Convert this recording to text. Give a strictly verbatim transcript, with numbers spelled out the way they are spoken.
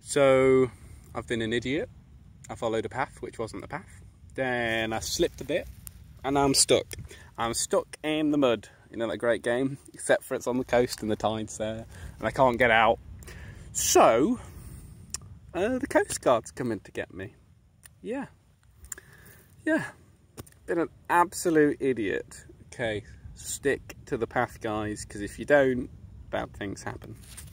So I've been an idiot. I followed a path which wasn't the path. Then I slipped a bit and now I'm stuck. I'm stuck in the mud. You know that great game? Except for it's on the coast and the tide's there and I can't get out. So uh, the coastguard's coming to get me. Yeah. Yeah. Been an absolute idiot. Okay, stick to the path, guys, because if you don't, bad things happen.